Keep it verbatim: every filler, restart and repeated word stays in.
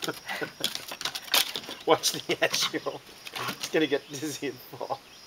Watch the edge, you know. It's gonna get dizzy and fall.